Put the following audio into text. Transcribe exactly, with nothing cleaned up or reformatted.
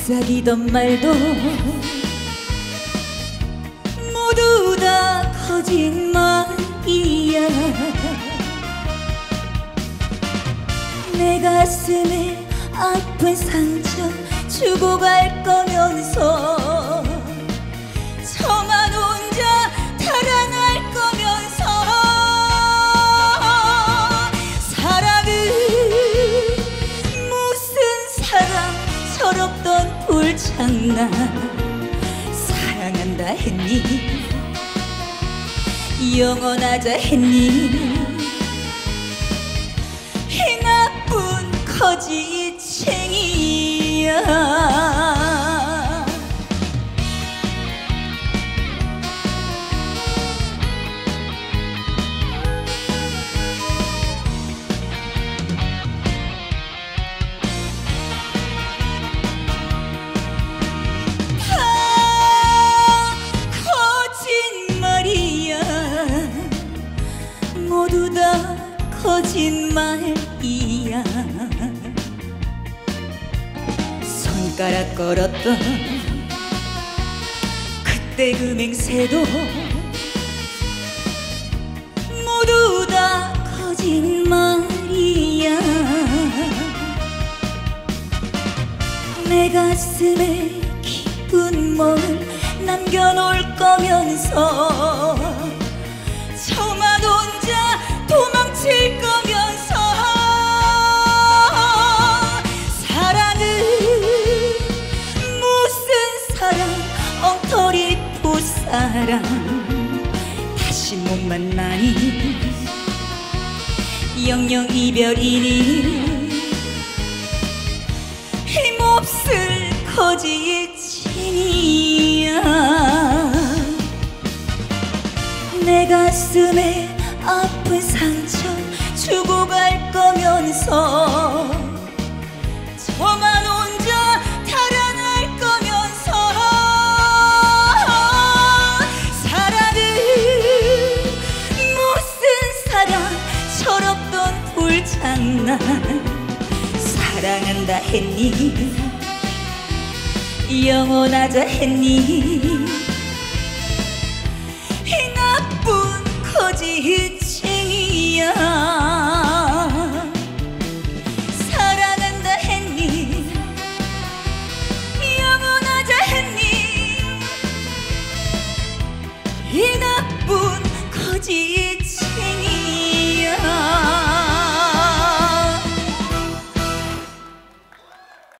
속삭이던 말도 모두 다 거짓말이야. 내 가슴에 아픈 상처 주고 갈 거면서 저만 혼자 달아날 거면서 사랑은 무슨 사랑 철없던 불장난. 사랑한다 했니? 영원하자 했니? 이 나쁜 거짓쟁이야. 모두 다 거짓말이야. 손가락 걸었던 그때 그 맹세도 모두 다 거짓말이야. 내 가슴에 깊은 멍을 남겨놓을 거면서 저만 혼자 도망칠 거면서 사랑은 무슨 사랑 엉터리 부사랑. 다시 못 만나니 영영 이별이니 힘없을 거짓쟁이야. 내 가슴에 아픈 상처 주고 갈 거면서 저만 혼자 달아날 거면서 사랑은 무슨 사랑 철없던 불장난. 사랑한다 했니? 영원하자 했니? 이 나쁜 거짓쟁이야. 사랑한다 했니? 영원하자 했니? 이 나쁜 거짓